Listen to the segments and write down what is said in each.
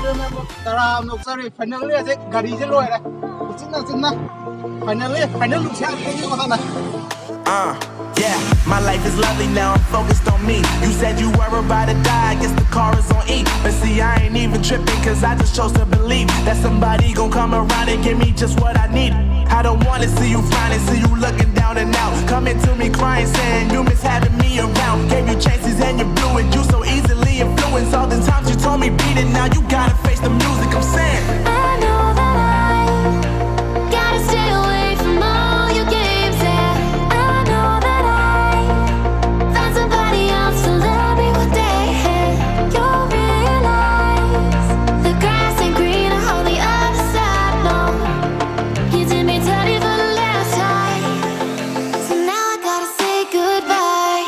Taram sorry, finally I think Gary Zeloy. Finally, yeah, my life is lovely now, I'm focused on me. You said you were about to die, I guess the car is on E. But see, I ain't even tripping, cause I just chose to believe that somebody gon' come around and give me just what I need. I don't wanna see you frowning, see you looking down and out, coming to me crying, saying you miss having me around. Gave you chances and you blew it, you so easily influenced. All the times you told me beat it, now you gotta face the music, I'm saying I know that I gotta stay away from all your games, yeah. I know that I found somebody else to love me one day. You'll realize the grass ain't greener on the other side, no. You did me dirty for the last time, so now I gotta say goodbye.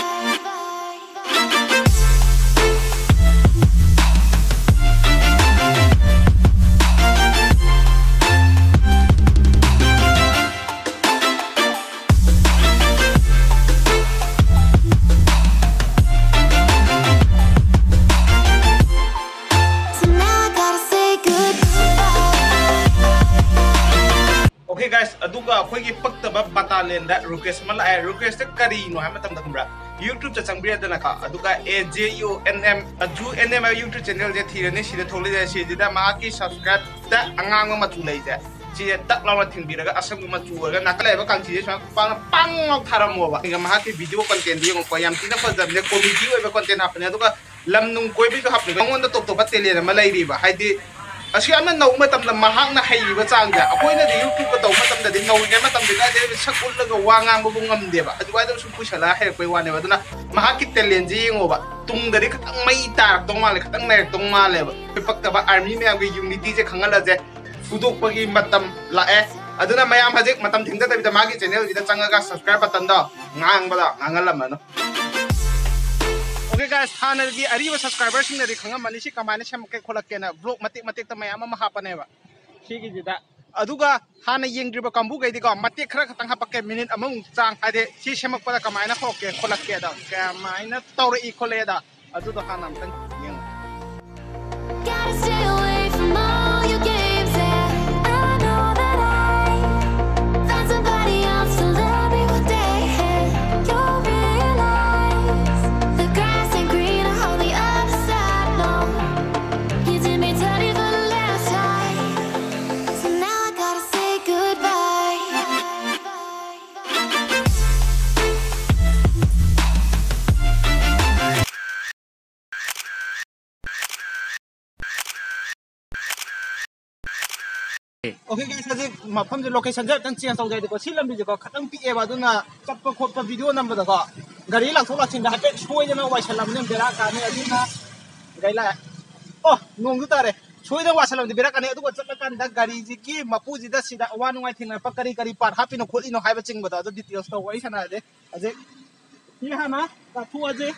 Okay guys, aduga akhoi paktaba battalion da request mal ai request kari no ha matam da kumbra YouTube cha changbria da naka aduga AJUNM aju NM YouTube channel je thirani sida tholi da si da ma ki subscribe da angang ma chu lei ja si tak lawa thingbira ga asam ma chu ga nakale ba kang si pang pang tharamo ba ga ma ki video content di ngo yam tina fazam ne comedy oi ba content apne aduga lamnung koi bi ga hapne ga ngon da top top batalion ma lei ri ba haidi Asiana no matam na mahang na hayi ba changja apoi na YouTube ko to matam da din no ngai matam da de sakul la ga wangang bubungam de ba adu da su pusala he koi wane ba duna mahakit telenji ngo ba tung da ri khatang mai tar tong ma le khatang nai tong ma le ba pipakta ba army me ga unity je khangala je fudok pagi matam la e aduna mayam hajik matam thingda da bi magi channel ji da changa ga subscribe button da ngang ba da ngangalam no Okay guys, hana gi ariba subscribers sing nari khanga mani si kamane sem ke kholak ke na vlog matik matik ta mayam ma hapane ba sigi jida aduga hana yengdriba kambu gai diga matik khara khatang hapake minute amung chang ade si semak pada kamane khoke kholak ke da kamaina tawre I khole da adu da hana amtang yeng Gotta stay away from all your games, yeah. I know that I found somebody else to love me one day. You'll realize the grass ain't greener on the other side, no. You did me dirty for the last time, so now I gotta say goodbye. Okay guys, hajik mafam je location je tang change tawjai de ko silam bi je ko khatang pi e ba duna chappa khotpa video number da ko gari la thola chin da hate soi de na wai salam ne bera ka ne adina gaila oh nong du tare soi da wa salam de bera ka ne adu ko chatla kan da gari ji ki mapu ji da sida wa nungai thina pa kari kari par hapi no kholi no haiba ching ba da details to wai sana de aje hi hana ka thu aje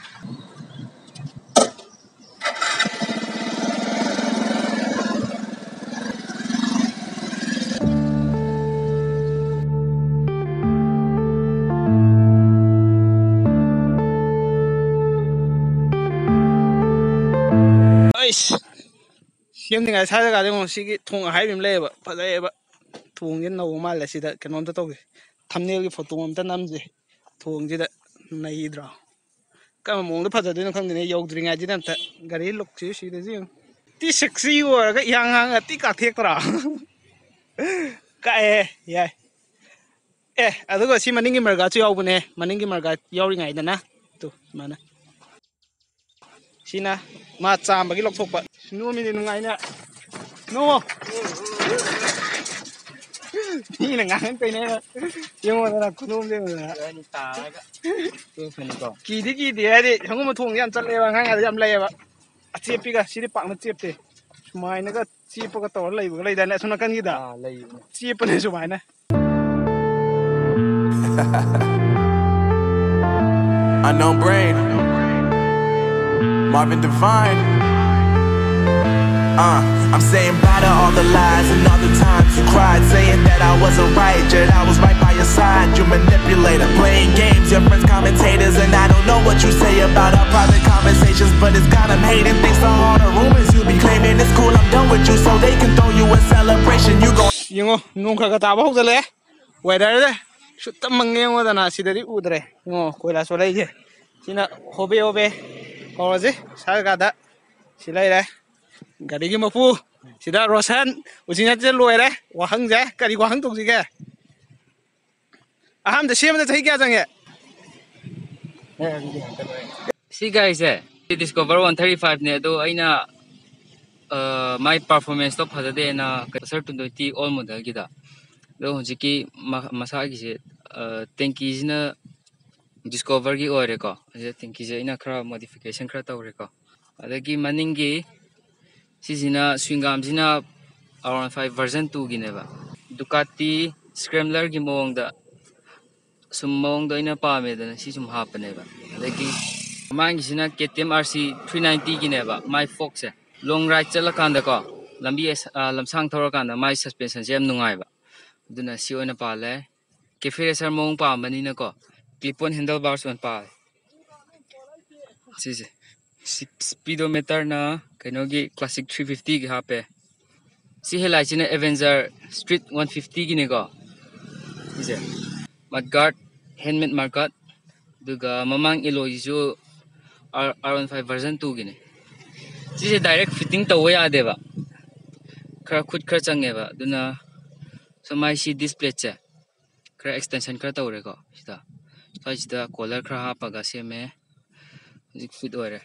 Siam dengan saya kadang sigi thong hai bim le ba padai ba thong je no ma le sida kenom ta to thumbnail gi photo am ta nam je thong je da nai dra ka mong da phada de no khang ne yau dringa ji nam ta gari luk chi si de ji ti sexy wa ga yang hang ti ka thek tra ka ya adu ko si maning gi marga chu yau bune maning gi marga yau ri ngai da na tu mana Sina ma cham bagi lok thok pa nu mi ni ngai na no ni na ngang pe ne yung na kunum de na ni ta ga tu phen ko ki di adi hang ma thong yan chat le ba ngang ya yam le ba a chep pi ga si di pak na chep te sumai na ga chep pa ga to lai ba lai da na suna kan gi da lai chep pa ne sumai na Unknown Brain, Marvin Divine. I'm saying bye to all the lies and all the times you cried, saying that I wasn't right, yet I was right by your your side, you manipulator. Playing games, your friends commentators, and I don't know what you say about our private conversations, but it's got them hating. Thanks to all the rumors you be claiming. It's cool, I'm done with you, so they can throw you a celebration. You gon' Yung nung kagatawa ko dali weather de shoot mangyeng wala na si dari udre yung koila solay je sina hobe hoje sa gada silai re gari gi mapu sida rosan usinya je loire wahang je kari wahang tung si ke aham de shem de thai kya jange See guys, Discover 135 ne do aina my performance to phadade na sir 220 all model gida do hojiki masa gi se tanki na Discover gi ore ko je tanki je ina khara modification khara tawre ko adagi maning gi sisina swingam jina around 5 version 2 gi ne ba Ducati Scrambler gi mong da sumong do ina pa me da si sum ha pa ne ba adagi mang gi sina KTM RC 390 gi ne ba my fox long ride chalakanda ko lambi lamsang thorakanda my suspension jam nungai ba duna si oina pa le cafe racer mong pa mani na ko clip on handlebars on pa si speedometer na kainogi classic 350 gi hape si helai china Avenger Street 150 gi ne ko ise mudguard helmet market duga mamang alloy ju R15 version 2 gi ne this is direct fitting to way adeba khara khud khara change ba duna so my see display che khara extension khara tawre ko sida size da collar khara ha pa ga se me jik fit ore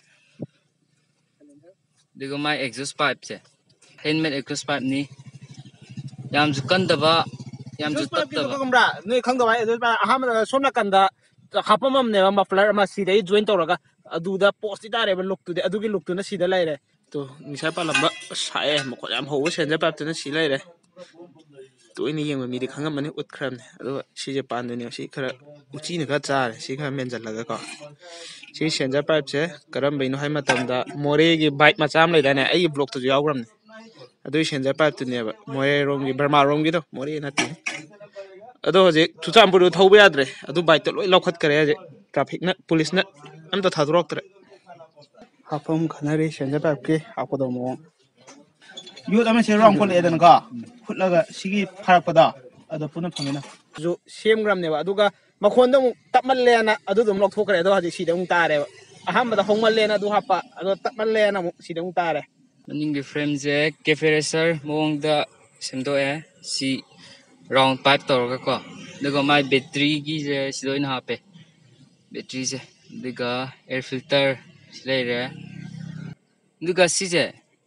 digo my exhaust pipe che handmade exhaust pipe ni yam ju kan da ba yam ju tat da ba kamra noi khang da bai aham somna kanda hapamam ne muffler ma si dai join tawraga aduda post idare ba look to de adugi look to na sida laire to nisa pa lamba sae mako yam ho senja pa to na si laire to ini yeng mi de khangam mani utkhram ne ado si je pan ne si khara uchi ne ka char si kha menjal laga ko si senja pa che karam beino hai matam da more gi bike ma cham lai da ne ai block to yawgram ne ado senja pa to ne ba more rom gi Burma rom gi to more na ti ado je Chuchampur thauba yadre adu bike to loi lokhat kare je traffic na police na am to thadrok tre hapam khanare senja pa ke akodo mo yo dama se rong kol eden ka khutlaga sigi pharak pada ado puna phangena jo sem gram ne ba aduga makhon dum tapmal le na adu dum lok thokre ado haji sidang tare aham da hongmal le na du hapa ado tapmal le na sidang tare maning gi frame je cafe racer mong da semdo si round pipe torga ko duga my battery gi je sidoin hape battery je duga air filter silai duga si je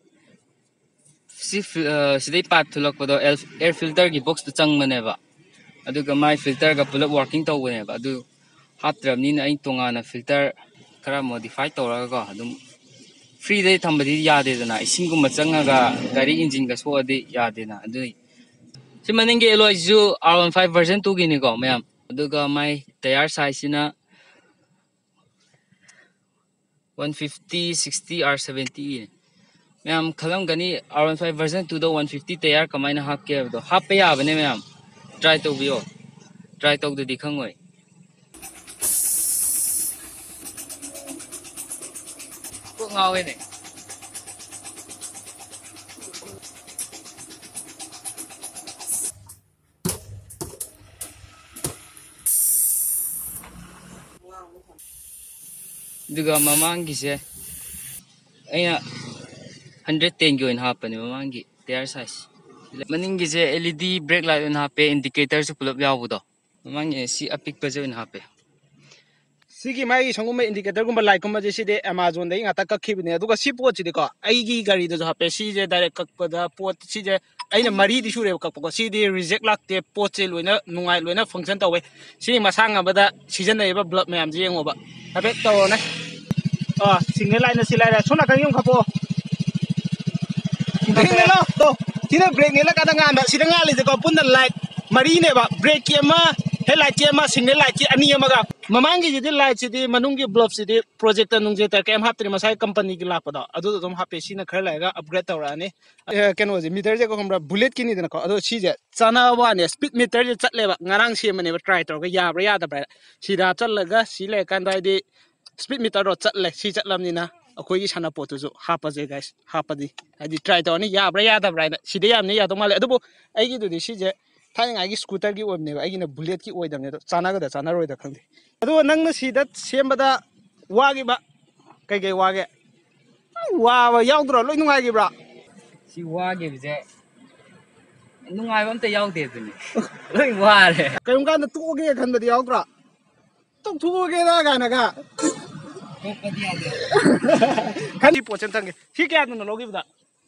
sidai pipe thulak podo air filter gi box to chang mane ba aduga my filter ga pulak working to ne ba adu hatram ni na ai tonga na filter kara modify torga ko adum free day thambadi yade dana ising gum changa ga gari engine ga so adi yade na adu si maningi alloy ju R15 version 2 gi ni ko mayam aduga my tire size na 150 60 R70 mayam khalam gani R15 version 2 do 150 tire kamaina hap ke do hap pe ya bane mayam try to bio try to do dikhangoi ko ngawe ne duga mamangi se aina 110 gi on hapani mamangi tire size maningi se LED brake light on hape indicator su pulap yawu do mamangi si apik pa je on hape sigi mai sangum indicator gum light gum je si de Amazon dai ngata kakhibne aduga si pot si de ko ai gi gari do hape si je direct kakpada pot si je aina mari di sure kakko si de reject lakte pot che loina nungai loina function tawe si masang abada season nei ba block mayam je yengoba hape to na single line na sila ra sona kan yung khapo brake ne lo to sina brake ne la kada nganda sida ngali je ko punna light mari ne ba brake ma हे light के मा single light के अनि अमगा ममांगी जिदि light सिदि मनुंगी ब्लॉब सिदि प्रोजेक्ट नुंजेटर केम हापत्रि मसाई कंपनी की लापदा अदु दम हापे सिना खर लायगा अपग्रेड तौराने केनो जे मीटर जे को हमरा बुलेट की नि दना को अदु सिजे चाना वाने स्पीड मीटर जे चटलेबा ngarang सेमने ट्राई तौरगा याब्रा यादब्रा सिदा चलगा सि ले कांदाइदि स्पीड मीटर रो चटले सि चटलमनिना अखोई साना पोतुजु हापजे गाइस हापदि आदि ट्राई तौरनी याब्रा यादब्रा सिदे यामने यादो माले अदुबो आइगी दुदि सिजे थाने आइगी स्कूटर की ओबने आइगिना बुलेट की ओइदमने तो चानागदा चानारोइदा खंदे अदो नंगना सिदा सेमबदा वागिबा कई वागे वाबा याउद्रो लोइ नुंगाइगिब्रा सी वागिबजे नुंगाइबा अमता याउदे दुनि लोइ वारे कयम कांदा तोगे खनबदि याउद्रा तो थोगे ना गानागा तोपदि यादे खनि पोचन तंगे सी क्या न लोगिबदा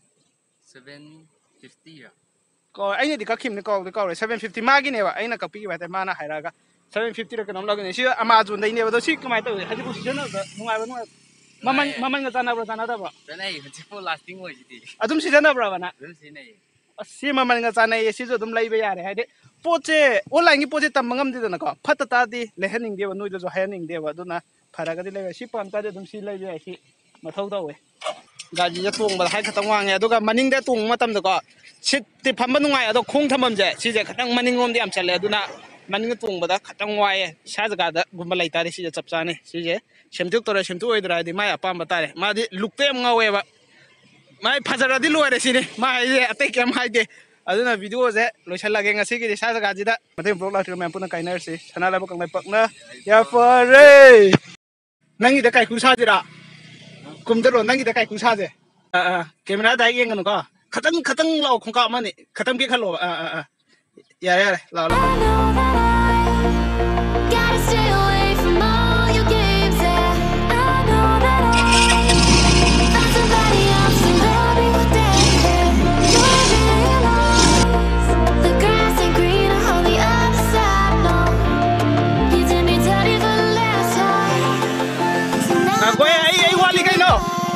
750 को आइने दि कखिम ने को 750 मागी नेबा आइना कपि बाते माना हाइरागा 750 र कनम लगने सी अमाजोन दैने बदो सी कमाइ त हजि पोजिसन नुंगाइबा नुंगाइ ममन गा चानाब्रा चानादाब्रा चनाइ हजिपो लास्टिङ ओइसिदि अदुम सिजनाब्रा बना अदुम सिनाइ सी ममन गा चानाइ सिजो अदुम लैबा यारे हाइदे पोचे ऑनलाइन की पोचे तम ngam दिदना को फत तादि लेहनिंग देबा नुइदो जो हायनिंग देबा अदुना फरागदि लैबा सी पाम तादि अदुम सी लैबा याइ सी मथौ तौवे गाजी जा तोंबा हाइ खतम वांगे अदुगा मनिंग दे तोंग मतम दको सिट ति फम्बा नुंगाइ अदो खोंग थमम जे सिजे खतंग मनिंग रोम दि आम चले अदुना मनिंग तोंबदा खतंग वाये सा जगादा गुम्बा लैतारे सिजे चपचाने सिजे सेमतुक तोरे सेमतु ओइद्रा दि माय अपाम बतारे मादि लुक्ते ngaweba माय फजरादि लोरे सिने माय अतै केम हाइदे अदुना वीडियो जे लोइसलागे ngasi gi सा जगाजिदा मते ब्लॉग लाथि मैम पुना काइनरसि सनालाबो कंगलाइ पकना या फरे नंगी द काइ खुसाजिरा कुमदरो नंगी द काइ खुसाजे कैमरा दाइ येंगन को खतंग खतंग लाओ खोंका माने खतम के खलो यारे यारे लाओ I know that I gotta stay away from all your games. Yeah, I know that I found somebody else to love me with that. You realize the grass ain't greener on the other side. No, you did me dirty for the last time. So now कोई आई वाली कहीं no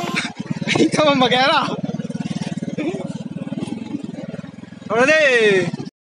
तो मगेरा और दे